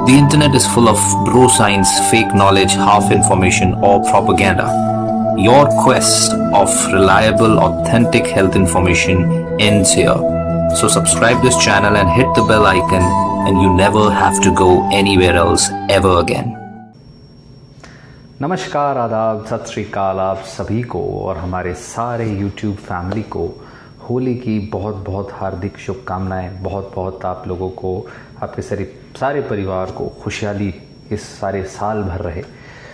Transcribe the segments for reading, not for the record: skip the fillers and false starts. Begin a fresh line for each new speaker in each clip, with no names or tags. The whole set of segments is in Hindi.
The internet is full of bro science, fake knowledge, half information, or propaganda. Your quest of reliable, authentic health information ends here. So subscribe this channel and hit the bell icon, and you never have to go anywhere else ever again.
नमस्कार, आदाब, सत श्री अकाल आप सभी को और हमारे सारे YouTube फैमिली को होली की बहुत बहुत हार्दिक शुभकामनाएं। बहुत बहुत आप लोगों को, आपके सारे परिवार को खुशहाली इस सारे साल भर रहे।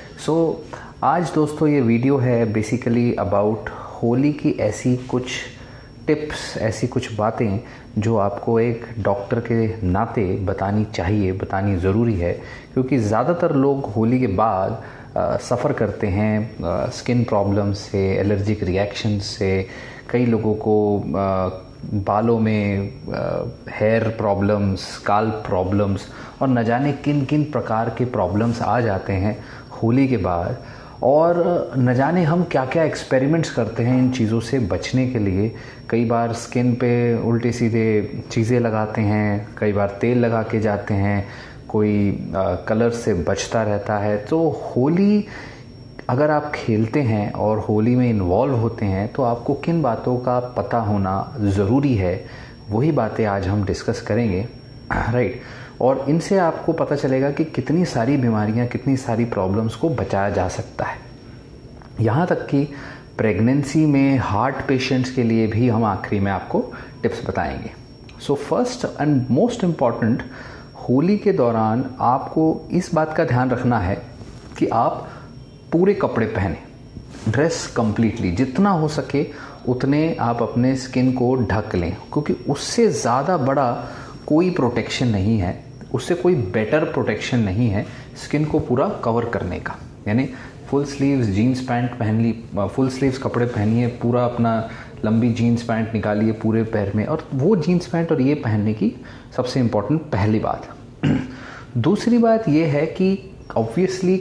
आज दोस्तों ये वीडियो है बेसिकली अबाउट होली की ऐसी कुछ टिप्स, ऐसी कुछ बातें जो आपको एक डॉक्टर के नाते बतानी चाहिए, बतानी ज़रूरी है, क्योंकि ज़्यादातर लोग होली के बाद सफ़र करते हैं स्किन प्रॉब्लम से, एलर्जिक रिएक्शन से। कई लोगों को बालों में हेयर प्रॉब्लम्स, स्काल्प प्रॉब्लम्स और न जाने किन किन प्रकार के प्रॉब्लम्स आ जाते हैं होली के बाद। और न जाने हम क्या क्या एक्सपेरिमेंट्स करते हैं इन चीज़ों से बचने के लिए। कई बार स्किन पे उल्टे सीधे चीज़ें लगाते हैं, कई बार तेल लगा के जाते हैं, कोई कलर से बचता रहता है। तो होली अगर आप खेलते हैं और होली में इन्वॉल्व होते हैं तो आपको किन बातों का पता होना ज़रूरी है, वही बातें आज हम डिस्कस करेंगे, राइट। और इनसे आपको पता चलेगा कि कितनी सारी बीमारियां, कितनी सारी प्रॉब्लम्स को बचाया जा सकता है। यहाँ तक कि प्रेगनेंसी में हार्ट पेशेंट्स के लिए भी हम आखिरी में आपको टिप्स बताएंगे। So first and most important, Holi के दौरान आपको इस बात का ध्यान रखना है कि आप पूरे कपड़े पहने, ड्रेस कंप्लीटली, जितना हो सके उतने आप अपने स्किन को ढक लें, क्योंकि उससे ज़्यादा बड़ा कोई प्रोटेक्शन नहीं है, उससे कोई बेटर प्रोटेक्शन नहीं है स्किन को पूरा कवर करने का। यानी फुल स्लीव्स जीन्स पैंट पहन ली, फुल स्लीव्स कपड़े पहनिए, पूरा अपना लंबी जीन्स पैंट निकालिए पूरे पैर में, और वो जीन्स पैंट और ये पहनने की सबसे इम्पोर्टेंट पहली बात। दूसरी बात ये है कि ऑब्वियसली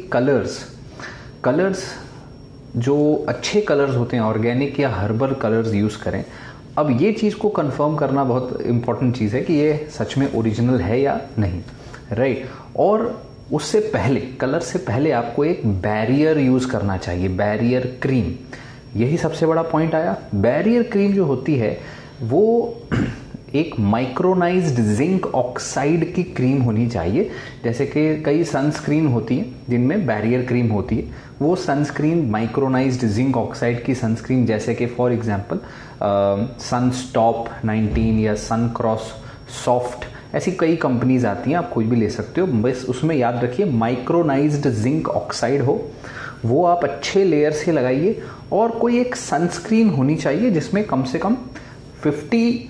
कलर्स जो अच्छे कलर्स होते हैं, ऑर्गेनिक या हर्बल कलर्स यूज़ करें। अब ये चीज़ को कंफर्म करना बहुत इम्पॉर्टेंट चीज़ है कि ये सच में ओरिजिनल है या नहीं, राइट। और उससे पहले, कलर से पहले आपको एक बैरियर यूज़ करना चाहिए, बैरियर क्रीम। यही सबसे बड़ा पॉइंट आया। बैरियर क्रीम जो होती है वो एक माइक्रोनाइज्ड जिंक ऑक्साइड की क्रीम होनी चाहिए। जैसे कि कई सनस्क्रीन होती है जिनमें बैरियर क्रीम होती है, वो सनस्क्रीन माइक्रोनाइज्ड जिंक ऑक्साइड की सनस्क्रीन, जैसे कि फॉर एग्जांपल सनस्टॉप 19 या सन क्रॉस सॉफ्ट, ऐसी कई कंपनीज आती हैं, आप कोई भी ले सकते हो। बस उसमें याद रखिए माइक्रोनाइज्ड जिंक ऑक्साइड हो, वो आप अच्छे लेयर से लगाइए। और कोई एक सनस्क्रीन होनी चाहिए जिसमें कम से कम 50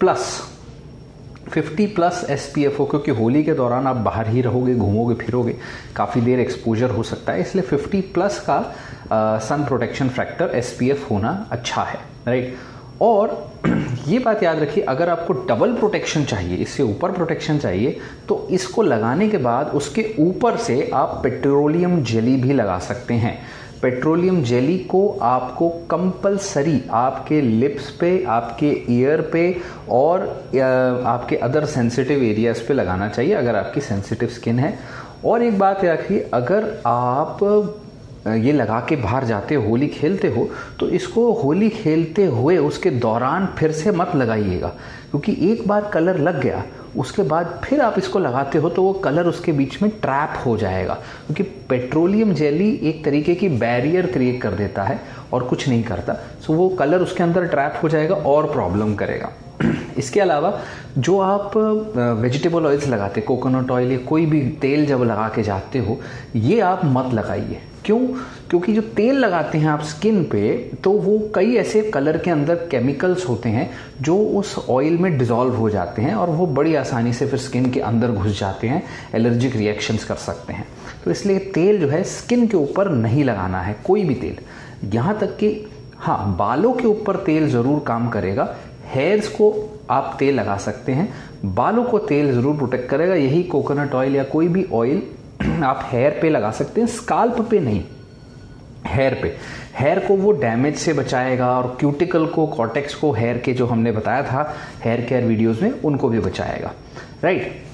प्लस SPF हो, क्योंकि होली के दौरान आप बाहर ही रहोगे, घूमोगे फिरोगे, काफ़ी देर एक्सपोजर हो सकता है, इसलिए 50 प्लस का सन प्रोटेक्शन फैक्टर SPF होना अच्छा है, राइट। और ये बात याद रखिए, अगर आपको डबल प्रोटेक्शन चाहिए, इससे ऊपर प्रोटेक्शन चाहिए, तो इसको लगाने के बाद उसके ऊपर से आप पेट्रोलियम जेली भी लगा सकते हैं। पेट्रोलियम जेली को आपको कंपलसरी आपके लिप्स पे, आपके ईयर पे और आपके अदर सेंसिटिव एरियाज पे लगाना चाहिए अगर आपकी सेंसिटिव स्किन है। और एक बात याद रखिए, अगर आप ये लगा के बाहर जाते हो, होली खेलते हो, तो इसको होली खेलते हुए उसके दौरान फिर से मत लगाइएगा, क्योंकि एक बार कलर लग गया उसके बाद फिर आप इसको लगाते हो तो वो कलर उसके बीच में ट्रैप हो जाएगा, क्योंकि पेट्रोलियम जेली एक तरीके की बैरियर क्रिएट कर देता है और कुछ नहीं करता। सो वो कलर उसके अंदर ट्रैप हो जाएगा और प्रॉब्लम करेगा। इसके अलावा जो आप वेजिटेबल ऑयल्स लगाते, कोकोनट ऑयल या कोई भी तेल जब लगा के जाते हो, ये आप मत लगाइए। क्यों? क्योंकि जो तेल लगाते हैं आप स्किन पे, तो वो कई ऐसे कलर के अंदर केमिकल्स होते हैं जो उस ऑयल में डिसॉल्व हो जाते हैं और वो बड़ी आसानी से फिर स्किन के अंदर घुस जाते हैं, एलर्जिक रिएक्शंस कर सकते हैं। तो इसलिए तेल जो है स्किन के ऊपर नहीं लगाना है, कोई भी तेल। यहाँ तक कि हाँ, बालों के ऊपर तेल ज़रूर काम करेगा, हेयर्स को आप तेल लगा सकते हैं, बालों को तेल ज़रूर प्रोटेक्ट करेगा। यही कोकोनट ऑयल या कोई भी ऑयल आप हेयर पे लगा सकते हैं, स्काल्प पे नहीं। हेयर को वो डैमेज से बचाएगा और क्यूटिकल को, कॉर्टेक्स को, हेयर के जो हमने बताया था हेयर केयर वीडियोस में, उनको भी बचाएगा, राइट।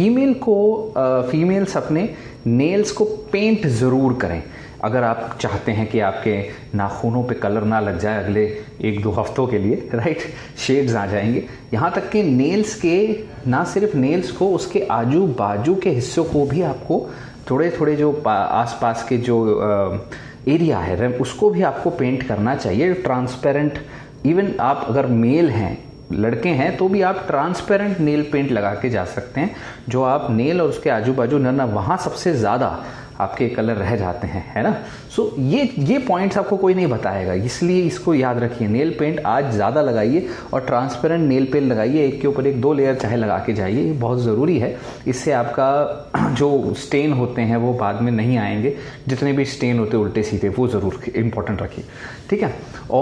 फीमेल्स अपने नेल्स को पेंट ज़रूर करें अगर आप चाहते हैं कि आपके नाखूनों पे कलर ना लग जाए अगले 1-2 हफ्तों के लिए, राइट। शेड्स आ जाएंगे। यहाँ तक कि नेल्स के, ना सिर्फ नेल्स को, उसके आजू बाजू के हिस्सों को भी आपको थोड़े थोड़े जो आसपास के जो एरिया है उसको भी आपको पेंट करना चाहिए ट्रांसपेरेंट। इवन आप अगर मेल हैं, लड़के हैं, तो भी आप ट्रांसपेरेंट नेल पेंट लगा के जा सकते हैं, जो आप नेल और उसके आजू बाजू ना वहाँ सबसे ज़्यादा आपके कलर रह जाते हैं, है ना। सो ये पॉइंट्स आपको कोई नहीं बताएगा, इसलिए इसको याद रखिए। नेल पेंट आज ज़्यादा लगाइए और ट्रांसपेरेंट नेल पेंट लगाइए, एक के ऊपर एक 2 लेयर चाहे लगा के जाइए, ये बहुत ज़रूरी है। इससे आपका जो स्टेन होते हैं वो बाद में नहीं आएंगे, जितने भी स्टेन होते उल्टे सीधे, वो ज़रूर इंपॉर्टेंट रखिए, ठीक है।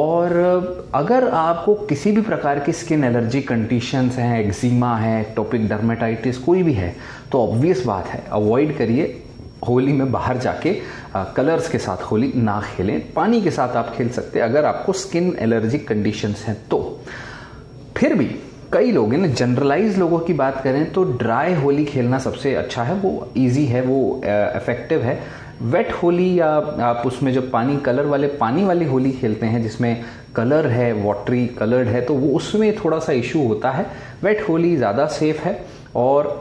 और अगर आपको किसी भी प्रकार की स्किन एलर्जी कंडीशंस हैं, एक्जिमा है, एटोपिक डर्मेटाइटिस कोई भी है, तो ऑब्वियस बात है अवॉइड करिए। होली में बाहर जाके कलर्स के साथ होली ना खेलें, पानी के साथ आप खेल सकते हैं अगर आपको स्किन एलर्जिक कंडीशंस हैं तो। फिर भी कई लोग हैं, जनरलाइज लोगों की बात करें तो ड्राई होली खेलना सबसे अच्छा है, वो इजी है, वो इफेक्टिव है। वेट होली या आप उसमें जब पानी वाली होली खेलते हैं जिसमें कलर है, वाटरी कलर्ड है, तो वो उसमें थोड़ा सा इशू होता है। वेट होली ज़्यादा सेफ है। और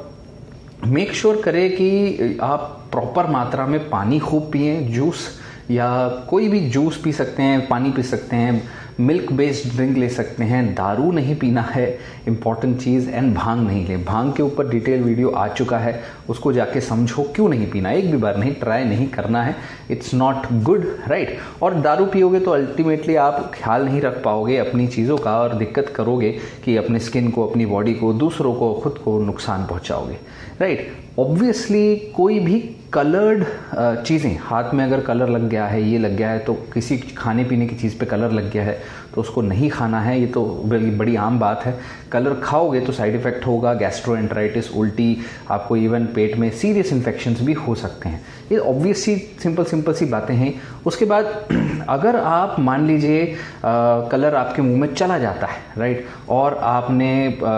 मेक श्योर करें कि आप प्रॉपर मात्रा में पानी खूब पिए। जूस या कोई भी जूस पी सकते हैं, पानी पी सकते हैं, मिल्क बेस्ड ड्रिंक ले सकते हैं, दारू नहीं पीना है, इंपॉर्टेंट चीज़। एंड भांग नहीं ले, भांग के ऊपर डिटेल वीडियो आ चुका है, उसको जाके समझो क्यों नहीं पीना, एक भी बार नहीं, ट्राई नहीं करना है, इट्स नॉट गुड, राइट। और दारू पियोगे तो अल्टीमेटली आप ख्याल नहीं रख पाओगे अपनी चीज़ों का और दिक्कत करोगे कि अपने स्किन को, अपनी बॉडी को, दूसरों को, खुद को नुकसान पहुंचाओगे, राइट। ऑब्वियसली कोई भी कलर्ड चीज़ें, हाथ में अगर कलर लग गया है, ये लग गया है, तो किसी खाने पीने की चीज़ पे कलर लग गया है तो उसको नहीं खाना है, ये तो बड़ी आम बात है। कलर खाओगे तो साइड इफ़ेक्ट होगा, गैस्ट्रोएंटराइटिस, उल्टी, आपको इवन पेट में सीरियस इन्फेक्शंस भी हो सकते हैं। ये ऑब्वियसली सिंपल सी बातें हैं। उसके बाद अगर आप मान लीजिए कलर आपके मुंह में चला जाता है, राइट, और आपने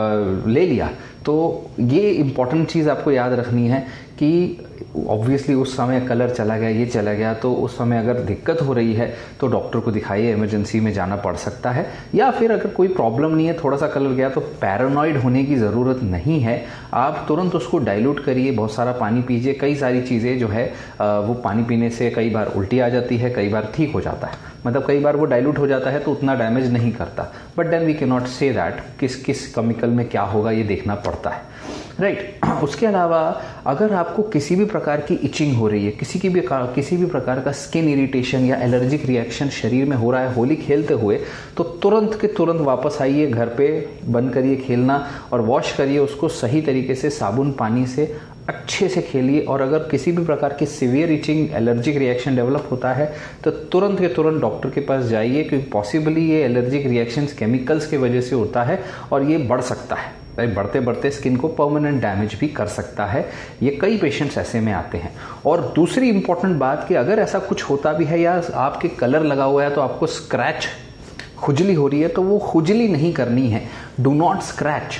ले लिया, तो ये इम्पॉर्टेंट चीज़ आपको याद रखनी है कि ऑब्वियसली उस समय कलर चला गया, ये चला गया, तो उस समय अगर दिक्कत हो रही है तो डॉक्टर को दिखाइए, इमरजेंसी में जाना पड़ सकता है। या फिर अगर कोई प्रॉब्लम नहीं है, थोड़ा सा कलर गया, तो पैरानॉइड होने की ज़रूरत नहीं है। आप तुरंत उसको डाइल्यूट करिए, बहुत सारा पानी पीजिए। कई सारी चीज़ें जो है वो पानी पीने से कई बार उल्टी आ जाती है, कई बार ठीक हो जाता है, मतलब कई बार वो डाइल्यूट हो जाता है तो उतना डैमेज नहीं करता, but then we can not say that किस केमिकल में क्या होगा, ये देखना पड़ता है, राइट। उसके अलावा अगर आपको किसी भी प्रकार की इचिंग हो रही है, किसी भी प्रकार का स्किन इरिटेशन या एलर्जिक रिएक्शन शरीर में हो रहा है होली खेलते हुए, तो तुरंत के तुरंत वापस आइए घर पे, बंद करिए खेलना और वॉश करिए उसको सही तरीके से, साबुन पानी से अच्छे से खेलिए। और अगर किसी भी प्रकार की severe itching, allergic reaction develop होता है तो तुरंत के तुरंत डॉक्टर के पास जाइए, क्योंकि पॉसिबली ये एलर्जिक रिएक्शंस केमिकल्स की वजह से होता है और ये बढ़ सकता है, बढ़ते बढ़ते स्किन को परमानेंट डैमेज भी कर सकता है। ये कई पेशेंट्स ऐसे में आते हैं। और दूसरी इंपॉर्टेंट बात कि अगर ऐसा कुछ होता भी है या आपके कलर लगा हुआ है तो आपको स्क्रैच, खुजली हो रही है, तो वो खुजली नहीं करनी है, डू नॉट स्क्रैच।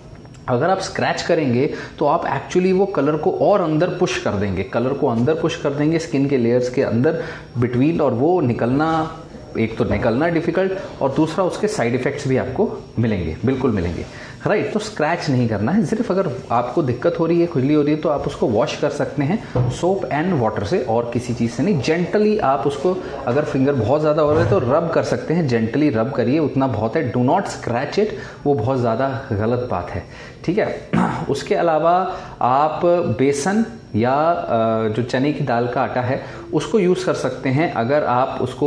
अगर आप स्क्रैच करेंगे तो आप एक्चुअली वो कलर को और अंदर पुश कर देंगे, कलर को अंदर पुश कर देंगे स्किन के लेयर्स के अंदर बिटवीन, और वो निकलना, एक तो निकलना डिफिकल्ट और दूसरा उसके साइड इफेक्ट्स भी आपको मिलेंगे, बिल्कुल मिलेंगे, राइट। तो स्क्रैच नहीं करना है। सिर्फ अगर आपको दिक्कत हो रही है, खुजली हो रही है, तो आप उसको वॉश कर सकते हैं सोप एंड वाटर से, और किसी चीज़ से नहीं। जेंटली आप उसको, अगर फिंगर बहुत ज़्यादा हो रहा है तो रब कर सकते हैं, जेंटली रब करिए, उतना बहुत है। डू नॉट स्क्रैच इट, वो बहुत ज़्यादा गलत बात है, ठीक है। उसके अलावा आप बेसन या जो चने की दाल का आटा है उसको यूज़ कर सकते हैं अगर आप उसको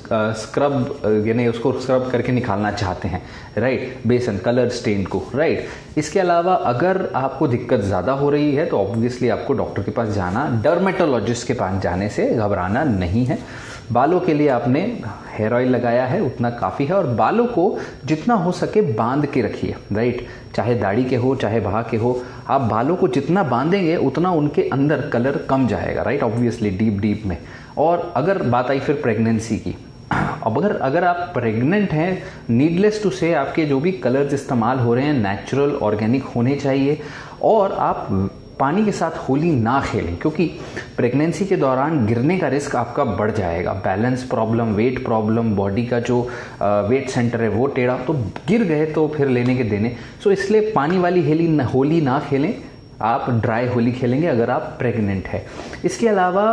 स्क्रब, यानी उसको स्क्रब करके निकालना चाहते हैं, राइट, बेसन कलर स्टेन को, राइट। इसके अलावा अगर आपको दिक्कत ज़्यादा हो रही है तो ऑब्वियसली आपको डॉक्टर के पास जाना, डर्मेटोलॉजिस्ट के पास जाने से घबराना नहीं है। बालों के लिए आपने हेयर ऑयल लगाया है उतना काफ़ी है, और बालों को जितना हो सके बांध के रखिए, राइट। चाहे दाढ़ी के हो चाहे बहा के हो, आप बालों को जितना बांधेंगे उतना उनके अंदर कलर कम जाएगा, राइट, ऑब्वियसली डीप में। और अगर बात आई फिर प्रेगनेंसी की, अब अगर आप प्रेग्नेंट हैं, नीडलेस टू से आपके जो भी कलर्स इस्तेमाल हो रहे हैं नेचुरल ऑर्गेनिक होने चाहिए, और आप पानी के साथ होली ना खेलें, क्योंकि प्रेगनेंसी के दौरान गिरने का रिस्क आपका बढ़ जाएगा। Balance problem, weight problem, body का जो वेट सेंटर है वो टेढ़ा, तो गिर गए तो फिर लेने के देने। सो इसलिए पानी वाली होली ना खेलें, आप ड्राई होली खेलेंगे अगर आप प्रेग्नेंट है। इसके अलावा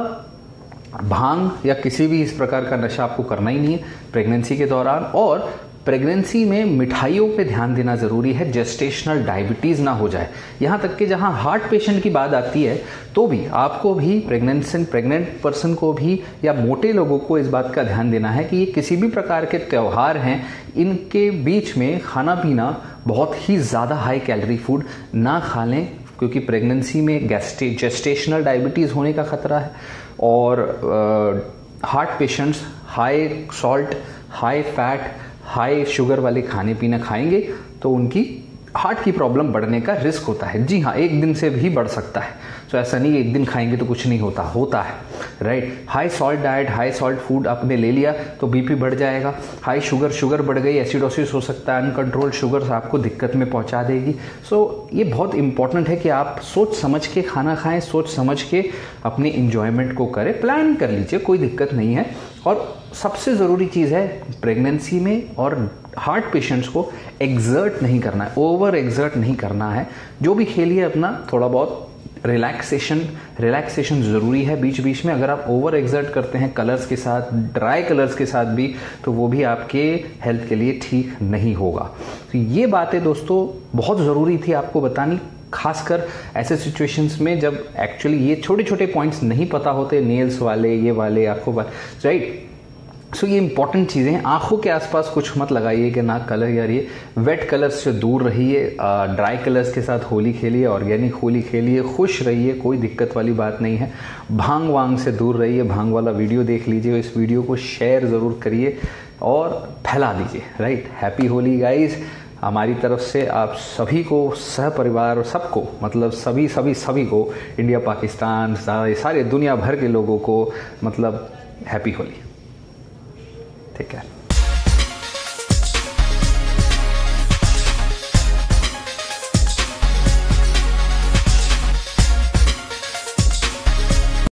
भांग या किसी भी इस प्रकार का नशा आपको करना ही नहीं है प्रेगनेंसी के दौरान। और प्रेगनेंसी में मिठाइयों पे ध्यान देना ज़रूरी है, जेस्टेशनल डायबिटीज़ ना हो जाए। यहाँ तक कि जहाँ हार्ट पेशेंट की बात आती है तो भी आपको भी प्रेग्नेंट पर्सन को भी या मोटे लोगों को इस बात का ध्यान देना है कि ये किसी भी प्रकार के त्यौहार हैं, इनके बीच में खाना पीना बहुत ही ज़्यादा हाई कैलोरी फूड ना खा लें, क्योंकि प्रेगनेंसी में जेस्टेशनल डायबिटीज़ होने का खतरा है। और heart patients high salt, high fat, high sugar वाले खाने पीना खाएंगे तो उनकी हार्ट की प्रॉब्लम बढ़ने का रिस्क होता है। जी हाँ, एक दिन से भी बढ़ सकता है। तो ऐसा नहीं एक दिन खाएंगे तो कुछ नहीं होता है, right. High salt diet, high salt food आपने ले लिया तो बीपी बढ़ जाएगा। हाई शुगर बढ़ गई, एसिडोसिस हो सकता है, अनकंट्रोल्ड शुगर आपको दिक्कत में पहुंचा देगी। सो ये बहुत इंपॉर्टेंट है कि आप सोच समझ के खाना खाएं, सोच समझ के अपने इंजॉयमेंट को करें, प्लान कर लीजिए, कोई दिक्कत नहीं है। और सबसे ज़रूरी चीज़ है प्रेगनेंसी में और हार्ट पेशेंट्स को एग्जर्ट नहीं करना है, ओवर एग्जर्ट नहीं करना है। जो भी खेलिए अपना थोड़ा बहुत रिलैक्सेशन ज़रूरी है बीच बीच में। अगर आप ओवर एग्जर्ट करते हैं कलर्स के साथ, ड्राई कलर्स के साथ भी, तो वो भी आपके हेल्थ के लिए ठीक नहीं होगा। तो ये बातें दोस्तों बहुत ज़रूरी थी आपको बतानी, खासकर ऐसे सिचुएशंस में जब एक्चुअली ये छोटे छोटे पॉइंट्स नहीं पता होते, नेल्स वाले, ये वाले, आंखों वाले, राइट। सो ये इंपॉर्टेंट चीज़ें हैं। आंखों के आसपास कुछ मत लगाइए कि ना कलर यार, ये वेट कलर्स से दूर रहिए, ड्राई कलर्स के साथ होली खेलिए, ऑर्गेनिक होली खेलिए, खुश रहिए, कोई दिक्कत वाली बात नहीं है। भांग वांग से दूर रहिए, भांग वाला वीडियो देख लीजिए, इस वीडियो को शेयर ज़रूर करिए और फैला दीजिए, राइट। हैप्पी होली गाइस, हमारी तरफ से आप सभी को, सहपरिवार और सबको, मतलब सभी को, इंडिया पाकिस्तान सारे दुनिया भर के लोगों को, मतलब हैप्पी होली। Take care.